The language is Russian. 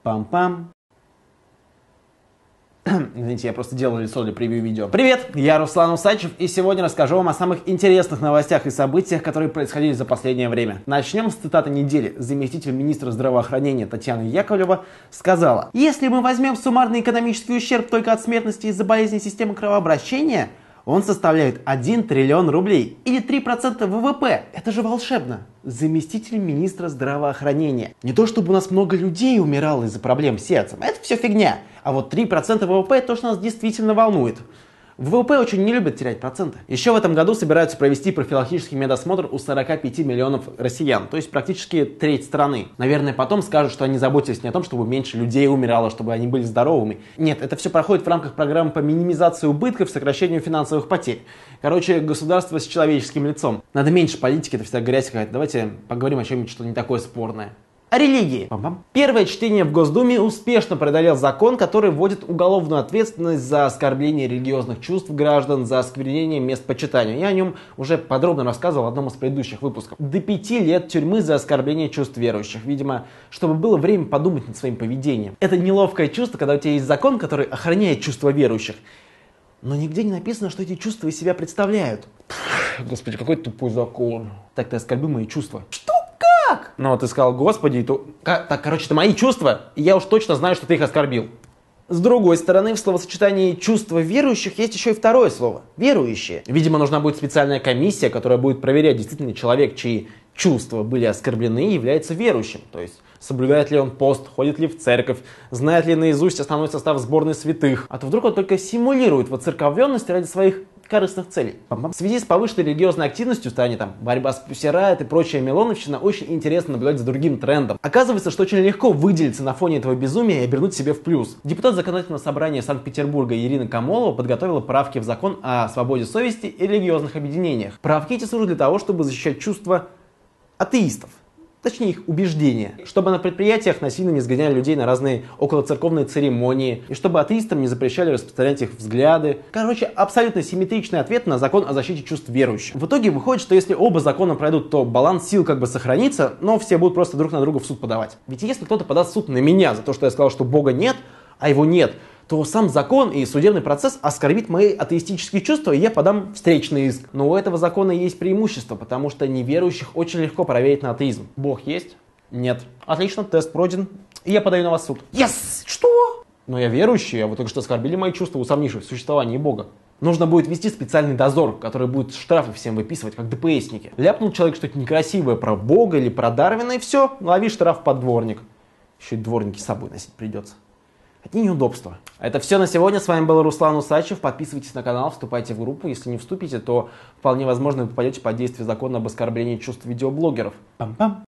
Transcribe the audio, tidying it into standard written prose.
Пам-пам. Извините, я просто делал лицо для превью видео. Привет, я Руслан Усачев, и сегодня расскажу вам о самых интересных новостях и событиях, которые происходили за последнее время. Начнем с цитаты недели. Заместитель министра здравоохранения Татьяна Яковлева сказала: «Если мы возьмем суммарный экономический ущерб только от смертности из-за болезни системы кровообращения, он составляет 1 триллион рублей, или 3% ВВП. Это же волшебно!» Заместитель министра здравоохранения. Не то чтобы у нас много людей умирало из-за проблем с сердцем, это все фигня. А вот 3% ВВП это то, что нас действительно волнует. ВВП очень не любят терять проценты. Еще в этом году собираются провести профилактический медосмотр у 45 миллионов россиян, то есть практически треть страны. Наверное, потом скажут, что они заботились не о том, чтобы меньше людей умирало, чтобы они были здоровыми. Нет, это все проходит в рамках программы по минимизации убытков, сокращению финансовых потерь. Короче, государство с человеческим лицом. Надо меньше политики, это всегда грязь какая-то. Давайте поговорим о чем-нибудь, что не такое спорное. О религии. Первое чтение в Госдуме успешно преодолел закон, который вводит уголовную ответственность за оскорбление религиозных чувств граждан, за осквернение мест почитания. Я о нем уже подробно рассказывал в одном из предыдущих выпусков. До 5 лет тюрьмы за оскорбление чувств верующих. Видимо, чтобы было время подумать над своим поведением. Это неловкое чувство, когда у тебя есть закон, который охраняет чувства верующих, но нигде не написано, что эти чувства из себя представляют. Господи, какой тупой закон. Так ты оскорбил мои чувства. Что? Как? Ну, ты сказал «Господи», то... Так, короче, это мои чувства, и я уж точно знаю, что ты их оскорбил. С другой стороны, в словосочетании «чувства верующих» есть еще и второе слово – «верующие». Видимо, нужна будет специальная комиссия, которая будет проверять, действительно человек, чьи чувства были оскорблены, является верующим. То есть, соблюдает ли он пост, ходит ли в церковь, знает ли наизусть основной состав сборной святых. А то вдруг он только симулирует воцерковленность ради своих корыстных целей. В связи с повышенной религиозной активностью в стране, борьба с пусирайт и прочая милоновщина, очень интересно наблюдать за другим трендом. Оказывается, что очень легко выделиться на фоне этого безумия и обернуть себе в плюс. Депутат Законодательного собрания Санкт-Петербурга Ирина Камолова подготовила правки в закон о свободе совести и религиозных объединениях. Правки эти служат для того, чтобы защищать чувства атеистов. Точнее, их убеждения. Чтобы на предприятиях насильно не сгоняли людей на разные околоцерковные церемонии. И чтобы атеистам не запрещали распространять их взгляды. Короче, абсолютно симметричный ответ на закон о защите чувств верующих. В итоге выходит, что если оба закона пройдут, то баланс сил сохранится, но все будут просто друг на друга в суд подавать. Ведь если кто-то подаст в суд на меня за то, что я сказал, что Бога нет, а его нет, то сам закон и судебный процесс оскорбит мои атеистические чувства, и я подам встречный иск. Но у этого закона есть преимущество, потому что неверующих очень легко проверить на атеизм. Бог есть? Нет. Отлично, тест пройден, и я подаю на вас в суд. Yes! Что? Но я верующий, а вы только что оскорбили мои чувства, усомнившись в существовании Бога. Нужно будет вести специальный дозор, который будет штрафы всем выписывать, как ДПСники. Ляпнул человек что-то некрасивое про Бога или про Дарвина, и все, лови штраф под дворник. Еще и дворники с собой носить придется. Одни неудобства. Это все на сегодня. С вами был Руслан Усачев. Подписывайтесь на канал, вступайте в группу. Если не вступите, то вполне возможно вы попадете под действие закона об оскорблении чувств видеоблогеров. Пам-пам.